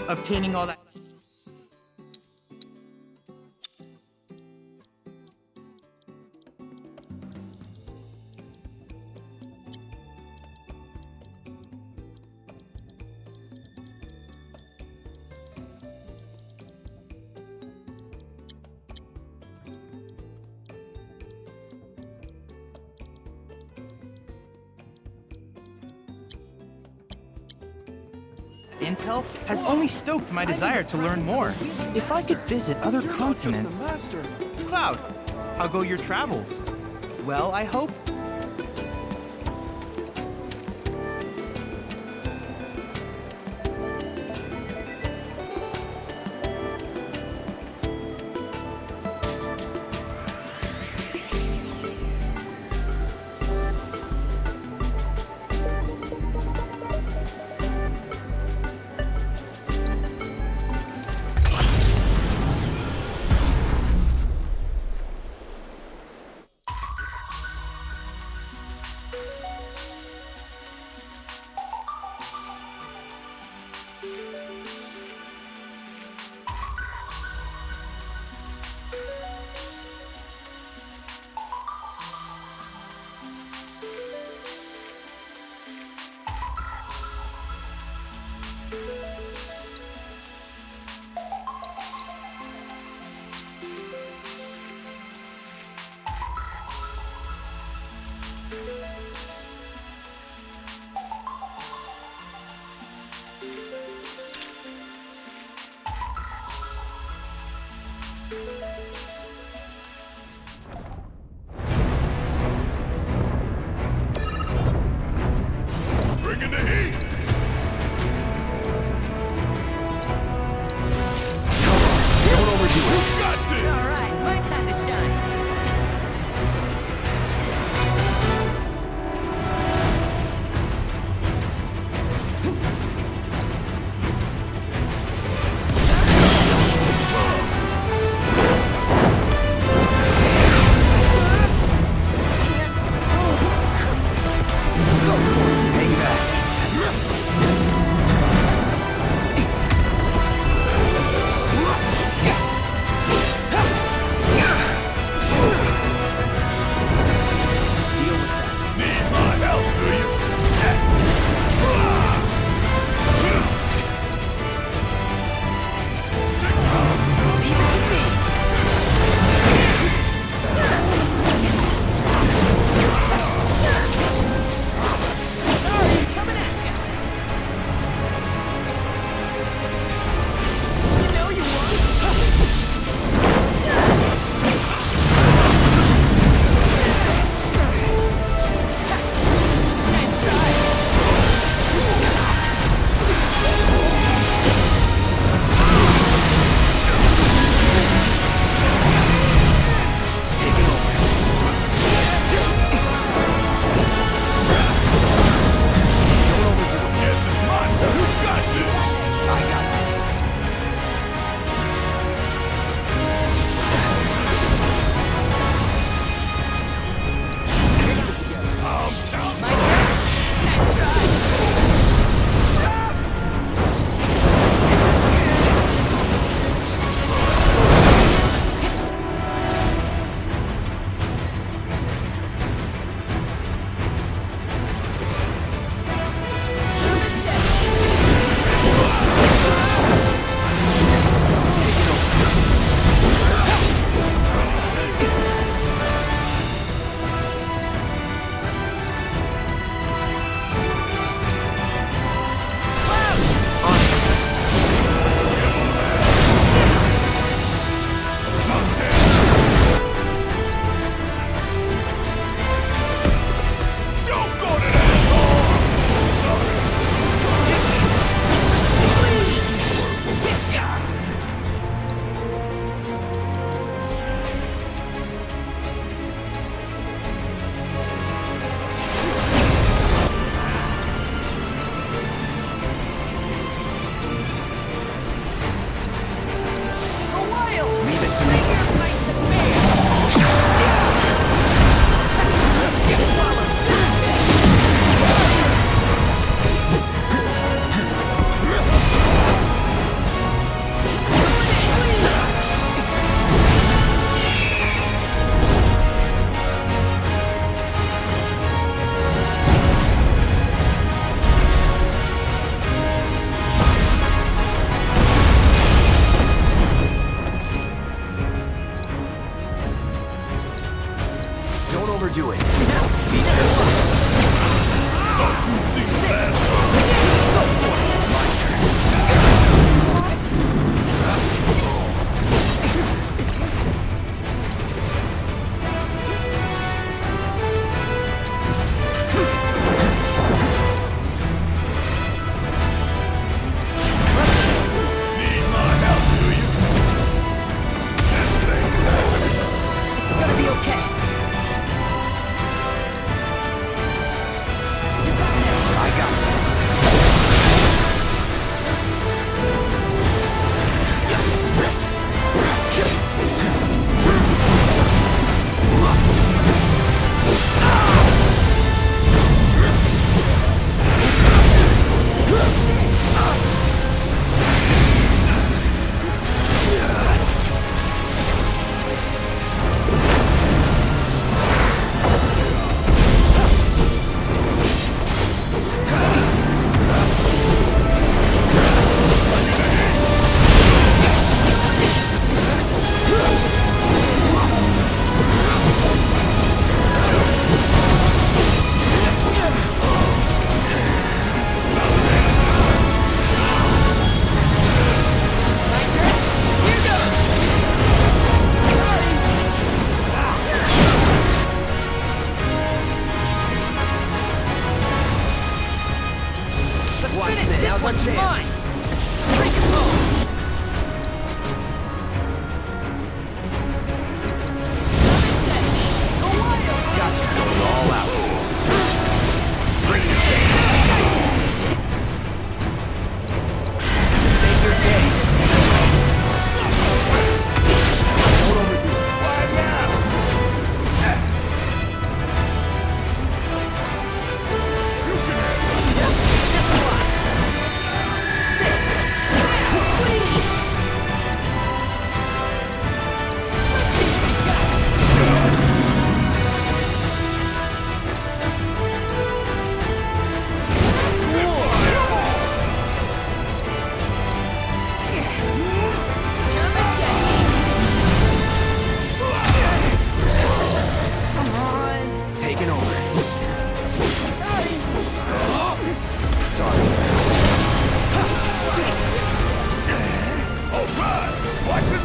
obtaining all that. Intel has only stoked my desire to learn more. If I could visit other continents... Cloud, how go your travels? Well, I hope...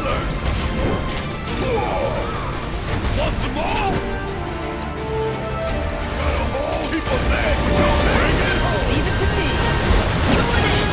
Want some more? Got a whole heap of bags. Bring it home. Leave it to me. Going in.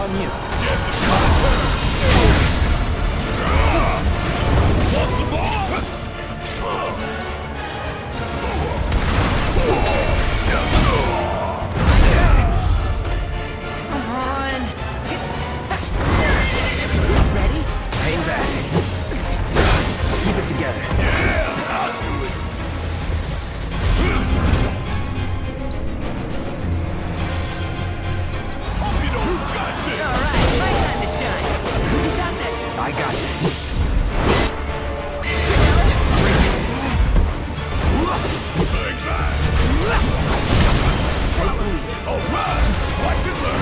on you. Yes, it's my turn. Want some more? Come on. Ready? Hang back. Keep it together. Yeah, I'll do it. Hope you don't got this. All right, my time to shine. You got this. I got this. Big man. Take the lead. All right, watch it learn.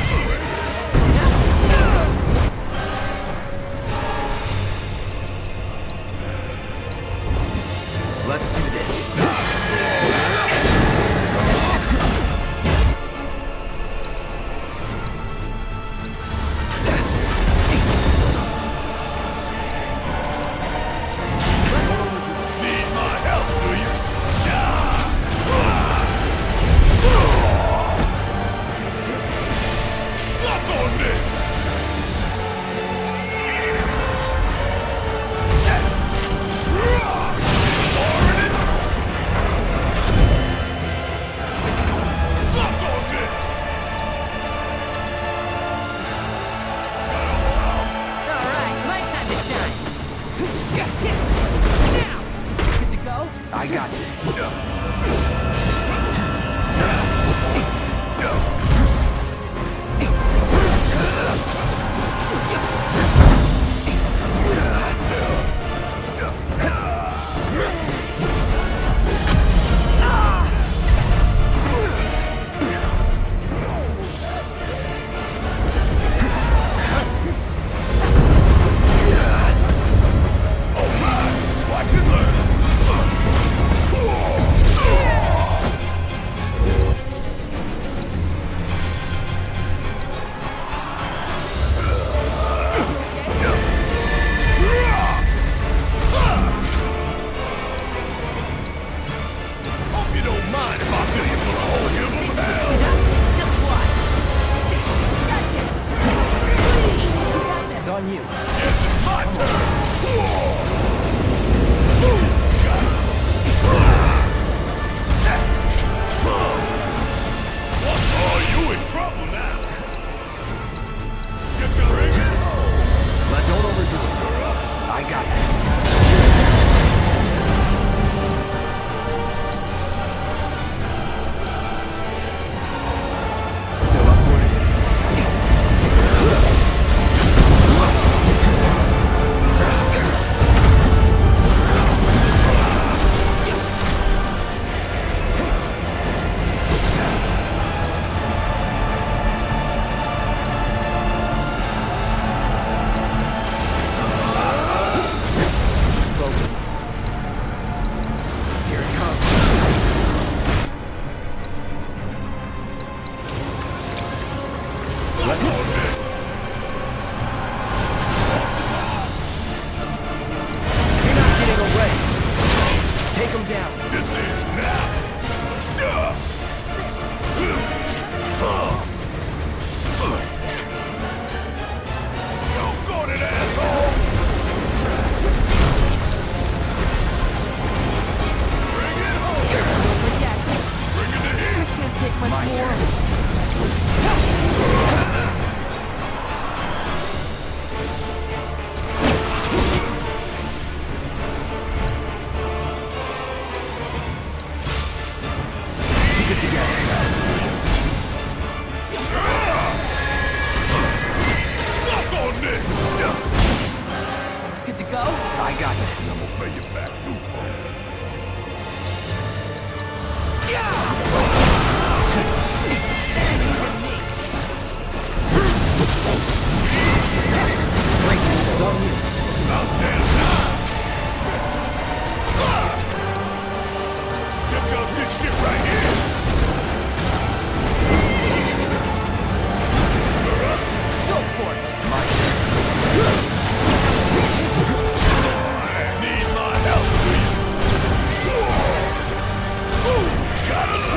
Let's do this. Need my help, do you? Suck on this! Suck on this! All right, my time to shine. Now. Good to go? I got this. Watch it learn! Hope you don't mind if I fill you full of whole human hell. Just watch. Gotcha. It's on you. Yes, it's my turn. Oh, you in trouble now. Chicken ringing? Don't overdo it. I got this. Still up for it. Focus. Here it comes. Suck on this. You're not getting away. Take him down. This is now. Doggone it, asshole! Bring it home! Reacting. Bring it to him! Can't take much My more. Keep it together. Suck on this! Good to go? I got this. I'm gonna pay you back too, It's on you. About damn time! Check out this shit right here! Go for it. My turn. Need my help, do you? Gotta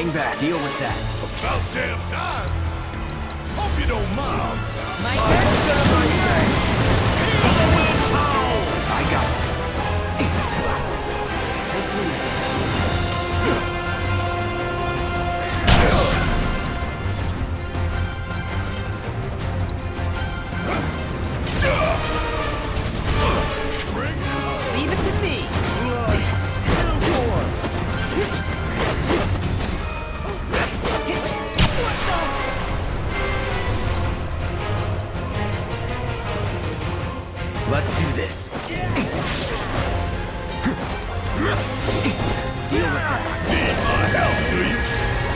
Hang back. Deal with that. About damn time. Hope you don't mind. My turn. I got this. Take lead. Leave it to me. Let's do this. Deal with that. Need my help, do you?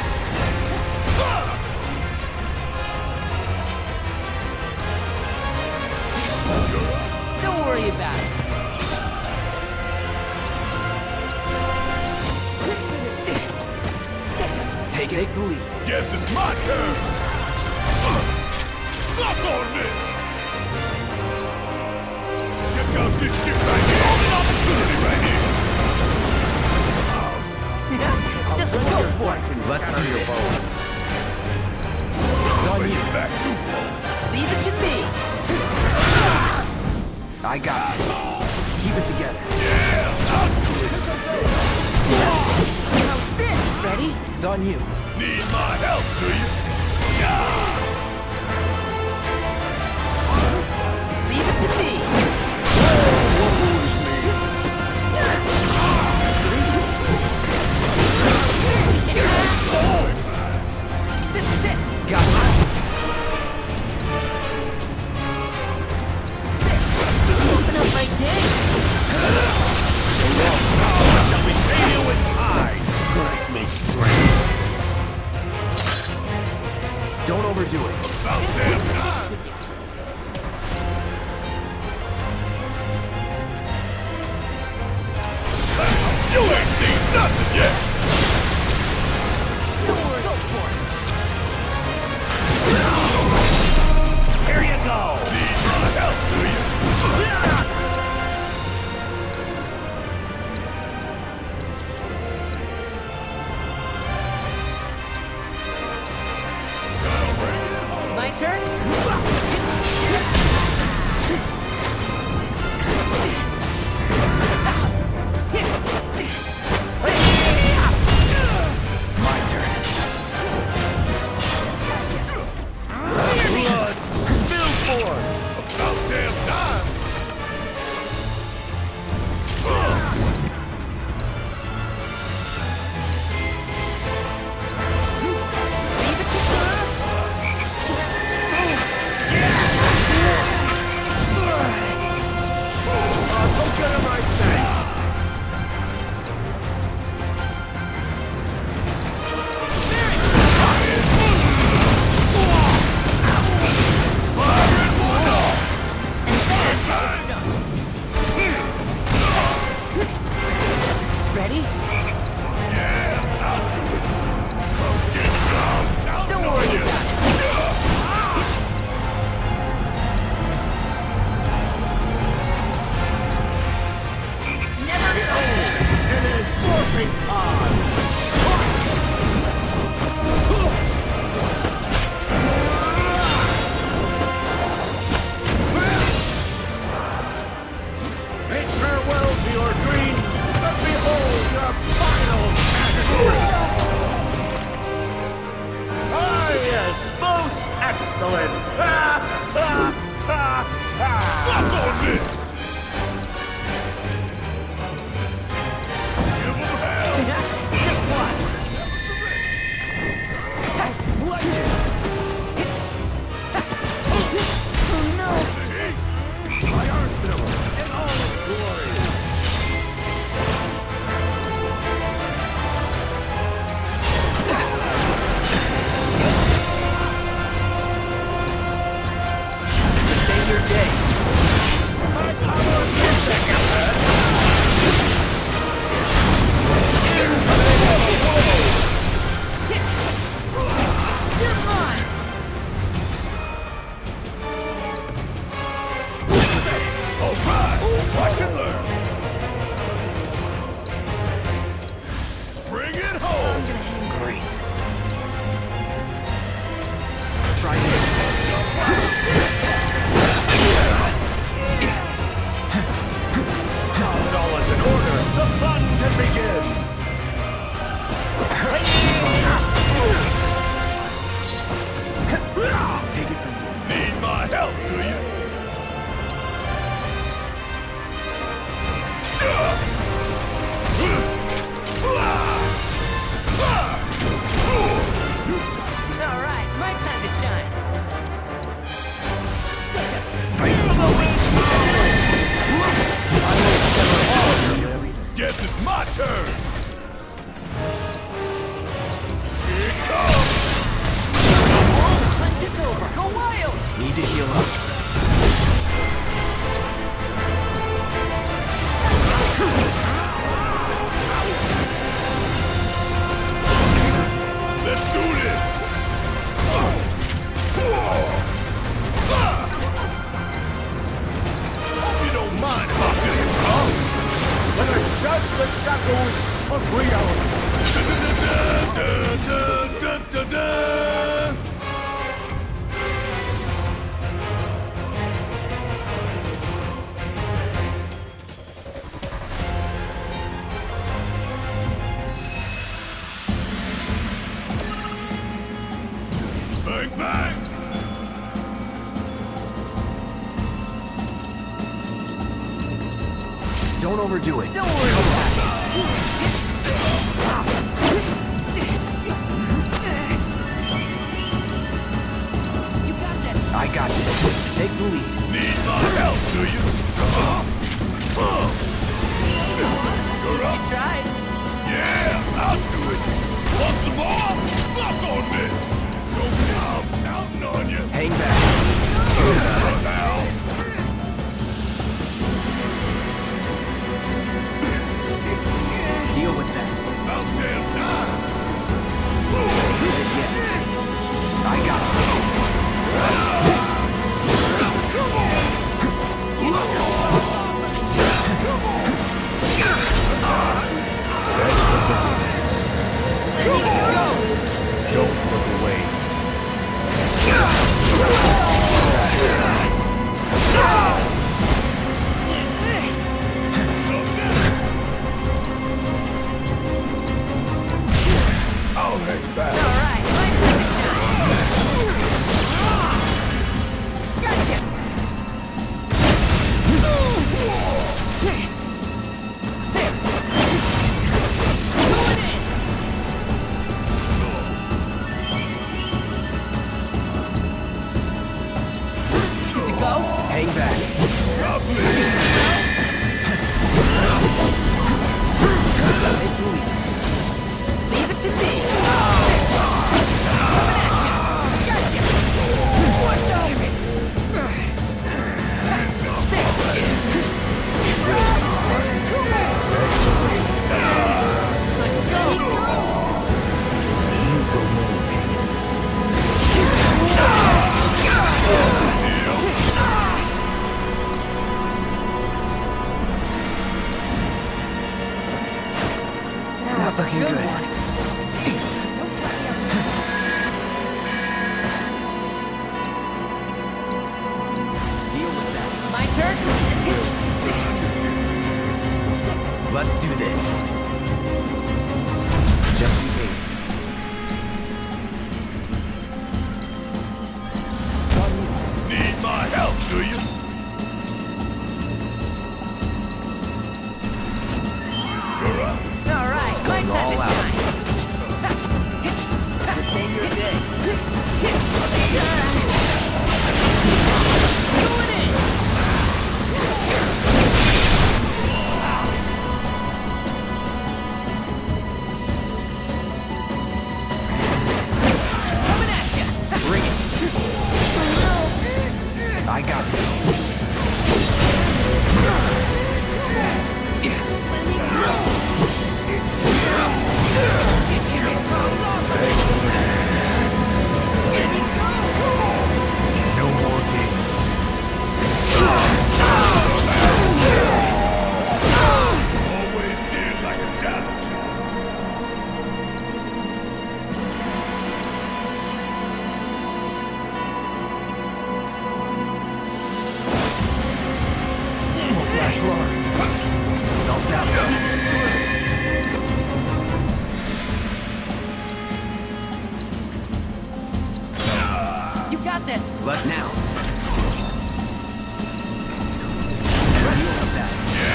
Don't worry about it. Take the lead. Guess it's my turn. Suck on this. Check out this shit right here. An opportunity right here. Just go for it. Let's do this. It's on you. Back too far. Leave it to me. I got this. Keep it together. Yeah, I'll do it. How's this? Ready? It's on you. Need my help, do you? Yeah. Leave it to me. What moves me? This is it. Gotcha. Open up my gate. Shall we pay you with pride? Strength makes strength. Don't overdo it. About damn time. You ain't seen nothing yet. Go for it. Here you go. Need my help, do you? My turn? My turn. Blood spill for it. About damn time. Leave it to me. Don't get him right there. Ready? Yeah, I'll do it. Come get down. Don't worry about it. It is forfeit time. Bid farewell to your dreams, and behold your final tragedy. Ah, yes, most excellent. Suck on this. Give 'em hell. Just watch. Oh no. My arsenal in all its glory. turn! Here it comes! Hunt is over. Go wild. Need to heal up. Let's do this! Hope you don't mind if I feel you, huh? Let us shut the shackles of reality! Bang, bang! Don't overdo it. Don't worry about it. You got this. I got this. Take the lead. Need my help, do you? You're up. You tried. Yeah, I'll do it. Want some more? Fuck on this! I'm counting on you. Hang back. Now. Deal with that. About damn time. I got Don't look away. I'll hang back. All right. My time to shine. Gotcha. There. Going in. Good to go. hang back. Take the lead. Leave it to me. Coming at ya. Gotcha. What damn it? Let go. Not looking good. Deal with that. My turn. Let's do this. Just in case. Need my help, do you? You're up. All right. My time to all out. shine. Sustain your day. Going in. Coming at ya. Bring it. I got this. No more games. Always did like a challenge. Won't last long. Felt that You got this. Let's now. Deal with that.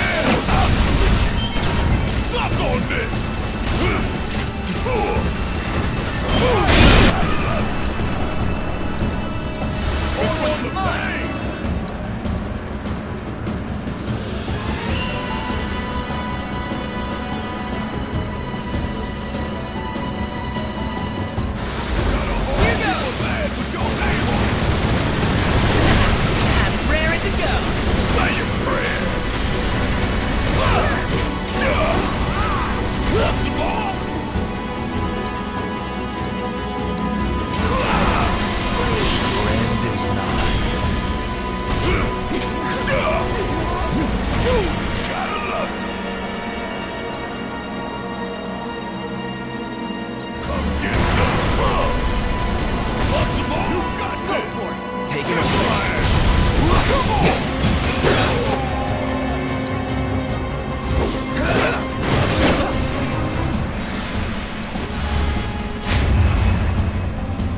Suck on this! Hold on the bang!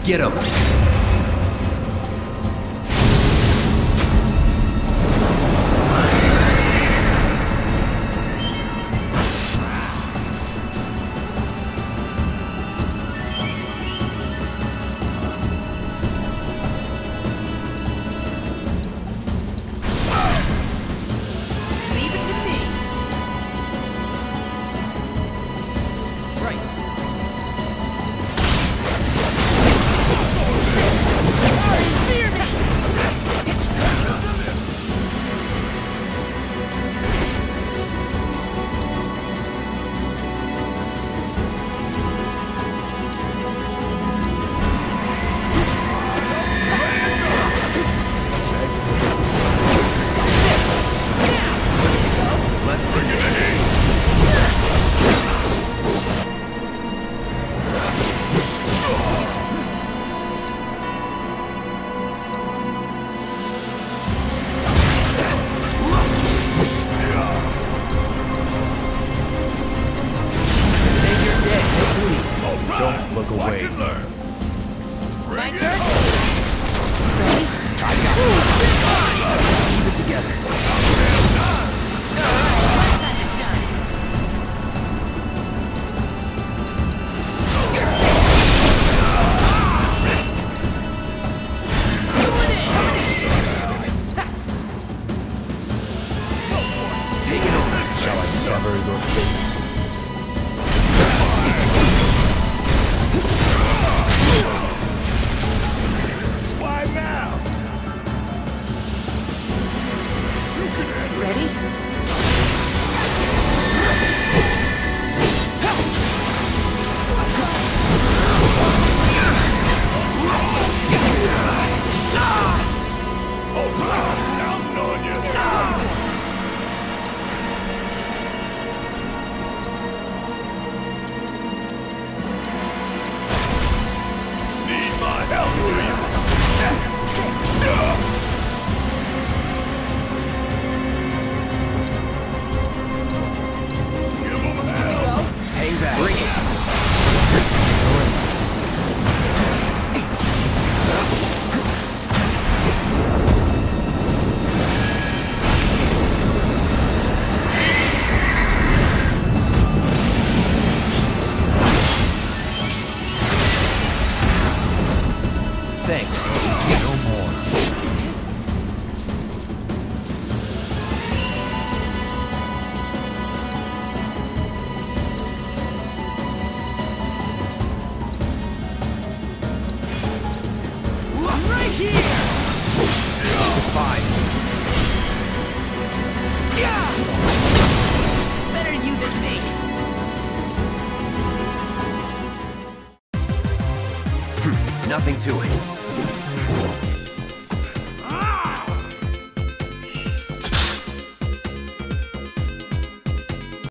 Get him! Nothing to it.